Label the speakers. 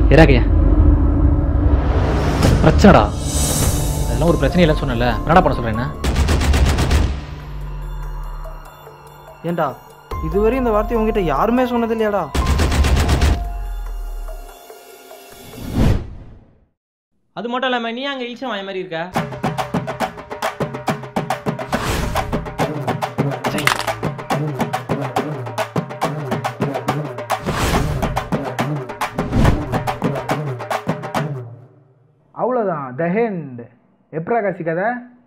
Speaker 1: இறாக்கையா பிரச்சனைடா. அதெல்லாம் ஒரு பிரச்சனை இல்லைன்னு சொன்னல, என்னடா பண்ண சொல்கிறேன்?
Speaker 2: ஏண்டா இதுவரையும் இந்த வார்த்தையை உங்ககிட்ட யாருமே சொன்னது இல்லையாடா?
Speaker 3: அது மட்டும் இல்லாமல் நீ அங்கே ஈச்சம் வாய மாதிரி இருக்க.
Speaker 4: அவ்வளோதான், த ஹெண்ட். எப்பரா காசி கதை?